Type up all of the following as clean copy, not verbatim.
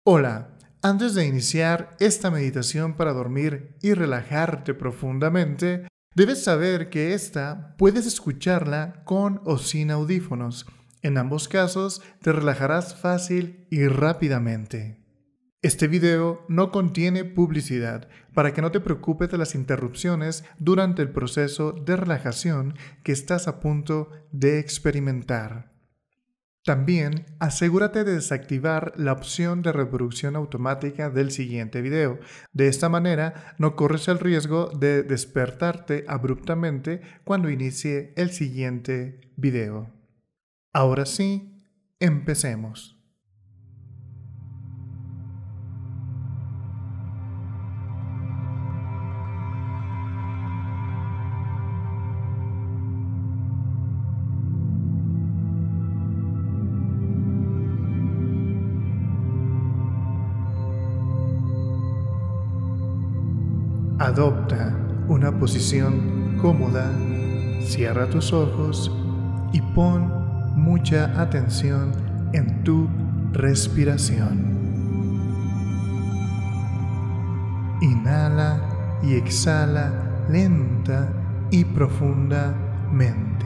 Hola, antes de iniciar esta meditación para dormir y relajarte profundamente, debes saber que esta puedes escucharla con o sin audífonos. En ambos casos te relajarás fácil y rápidamente. Este video no contiene publicidad para que no te preocupes de las interrupciones durante el proceso de relajación que estás a punto de experimentar. También asegúrate de desactivar la opción de reproducción automática del siguiente video. De esta manera no corres el riesgo de despertarte abruptamente cuando inicie el siguiente video. Ahora sí, empecemos. Adopta una posición cómoda, cierra tus ojos y pon mucha atención en tu respiración. Inhala y exhala lenta y profundamente.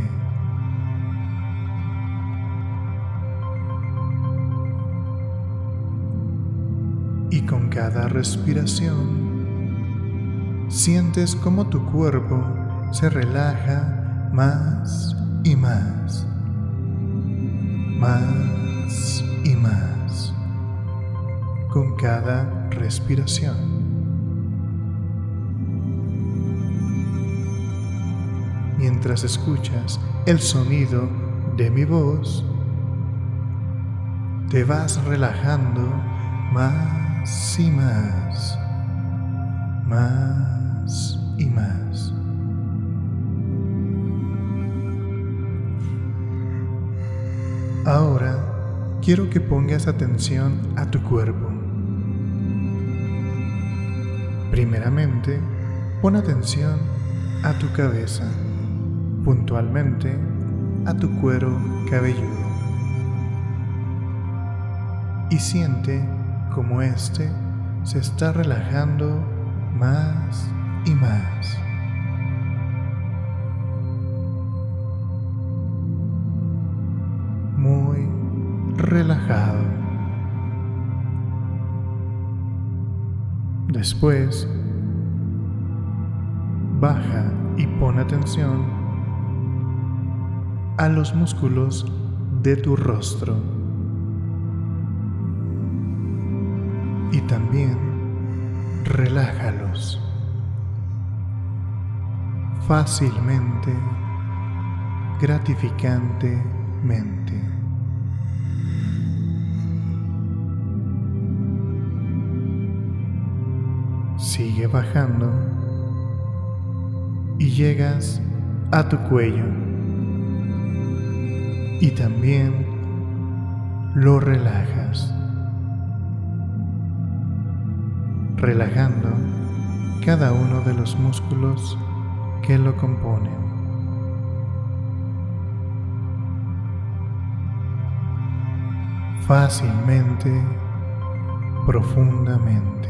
Y con cada respiración, sientes cómo tu cuerpo se relaja más y más, más y más, con cada respiración. Mientras escuchas el sonido de mi voz, te vas relajando más y más, más y más. Ahora quiero que pongas atención a tu cuerpo. Primeramente, pon atención a tu cabeza, puntualmente a tu cuero cabelludo. Y siente cómo éste se está relajando más y más. Muy relajado. Después, baja y pon atención a los músculos de tu rostro. Y también relájalos fácilmente, gratificantemente. Sigue bajando y llegas a tu cuello y también lo relajas, relajando cada uno de los músculos que lo componen. Fácilmente, profundamente.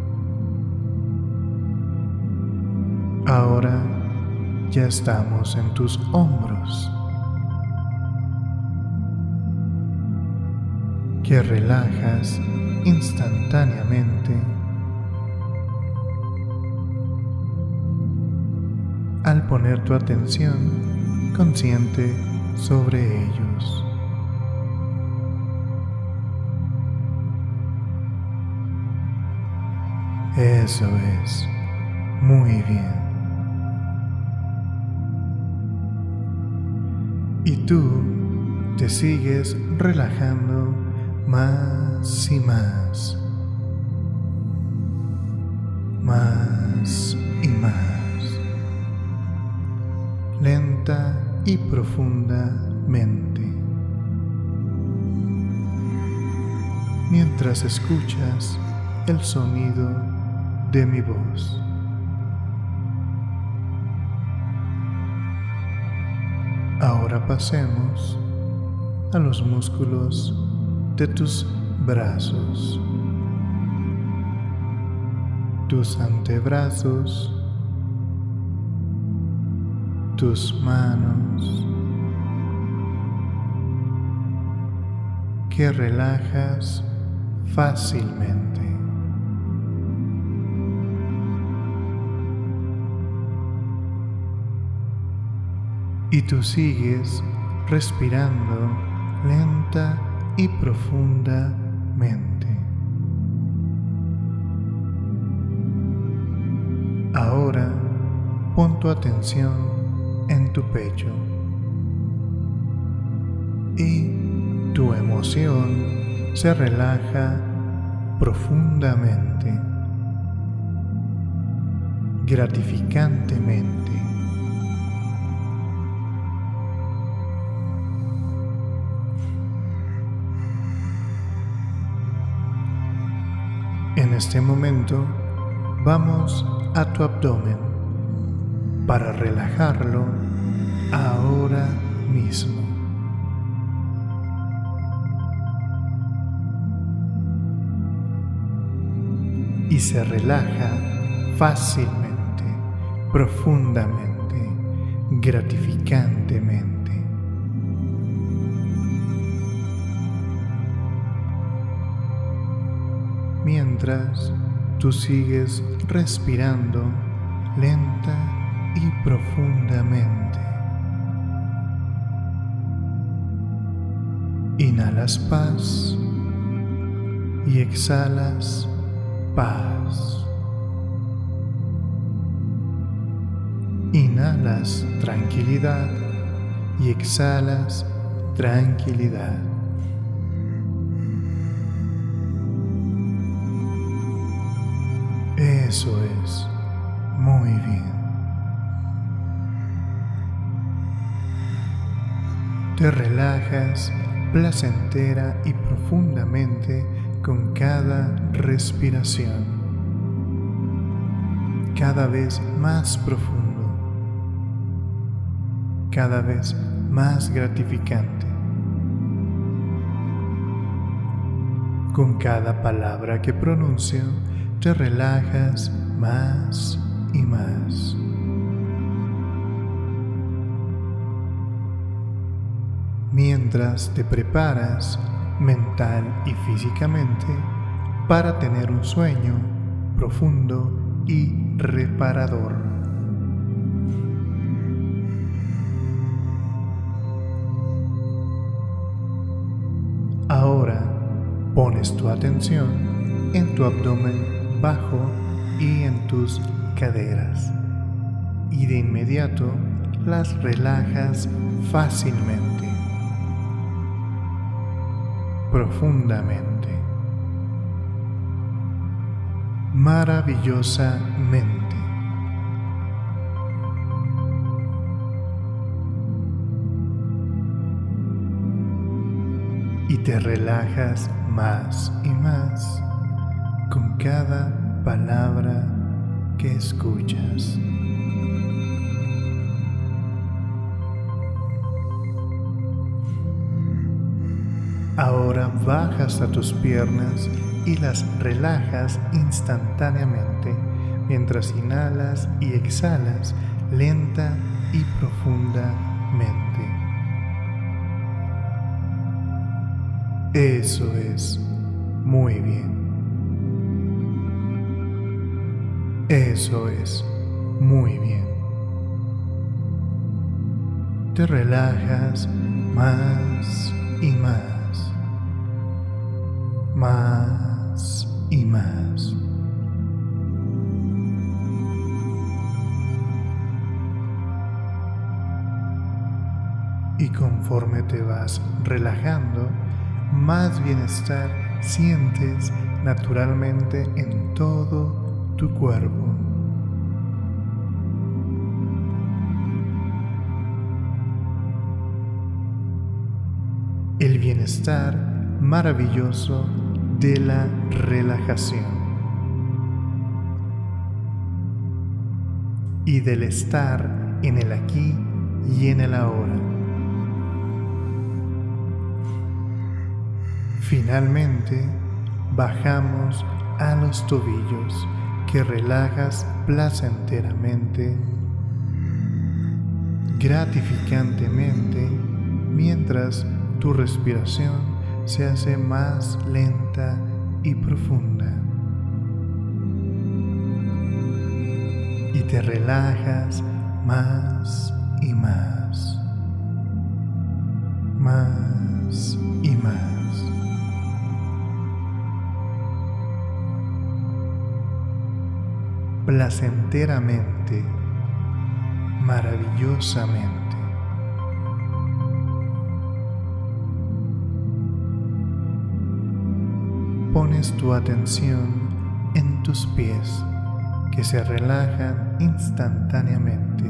Ahora ya estamos en tus hombros, que relajas instantáneamente al poner tu atención consciente sobre ellos. Eso es, muy bien. Y tú te sigues relajando más y más, más y más, lenta y profundamente, mientras escuchas el sonido de mi voz. Ahora pasemos a los músculos de tus brazos, tus antebrazos, tus manos, que relajas fácilmente. Y tú sigues respirando lenta y profundamente. Ahora pon tu atención en tu pecho y tu emoción se relaja profundamente, gratificantemente. En este momento vamos a tu abdomen para relajarlo ahora mismo. Y se relaja fácilmente, profundamente, gratificantemente. Mientras tú sigues respirando lenta y profundamente. Inhalas paz y exhalas paz. Inhalas tranquilidad y exhalas tranquilidad. Eso es, muy bien. Te relajas placentera y profundamente con cada respiración, cada vez más profundo, cada vez más gratificante. Con cada palabra que pronuncio, te relajas más y más. Mientras te preparas mental y físicamente para tener un sueño profundo y reparador. Ahora pones tu atención en tu abdomen bajo y en tus caderas, y de inmediato las relajas fácilmente, profundamente, maravillosamente. Y te relajas más y más con cada palabra que escuchas. Ahora bajas a tus piernas y las relajas instantáneamente mientras inhalas y exhalas lenta y profundamente. Eso es, muy bien. Eso es, muy bien. Te relajas más y más, más y más. Y conforme te vas relajando, más bienestar sientes naturalmente en todo tu cuerpo. El bienestar maravilloso de la relajación y del estar en el aquí y en el ahora. Finalmente, bajamos a los tobillos que relajas placenteramente, gratificantemente, mientras tu respiración se hace más lenta y profunda. Y te relajas más y más, más y más. Placenteramente, maravillosamente. Pones tu atención en tus pies, que se relajan instantáneamente,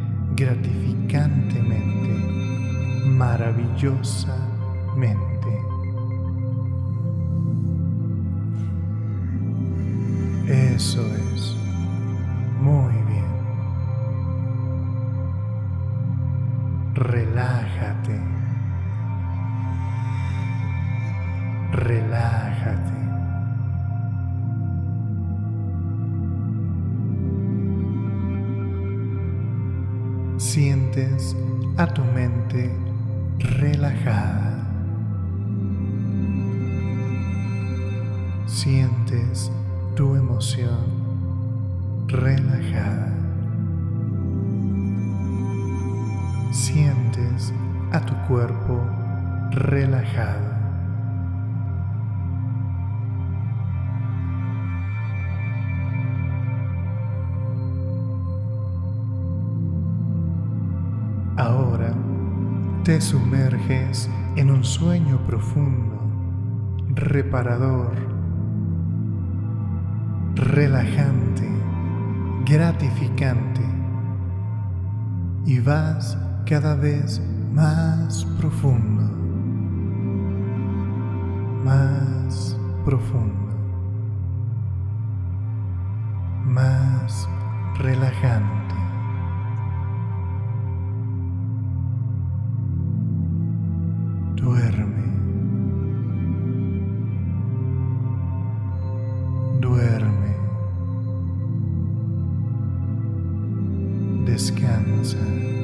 gratificantemente, maravillosamente. Eso es. Muy bien. Relájate. Relájate. Sientes a tu mente relajada. Sientes tu emoción relajada. Sientes a tu cuerpo relajado. Ahora te sumerges en un sueño profundo, reparador, relajante, gratificante, y vas cada vez más profundo, más profundo, más relajante. Duerme, duerme, descansa.